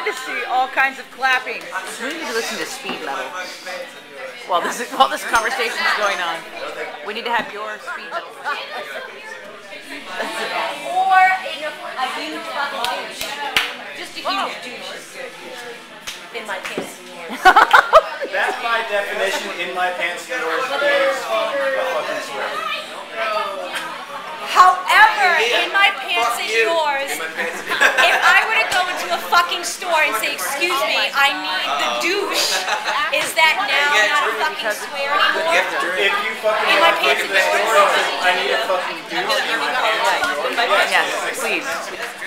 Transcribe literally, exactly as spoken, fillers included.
to see all kinds of clapping. We need to listen to speed metal while this is, while this conversation is going on. We need to have your speed metal. Or in a, a huge fucking douche. Just a huge douche is good. In my pants and yours. That's my definition. In my pants and yours is a fucking swear. However, in my pants and yours, if I were to go into a fucking store and say, excuse me, I need the douche, is that now not a fucking swear anymore? If you fucking In my pants and yours? I need a fucking douche in my pants and yours. Yes, please.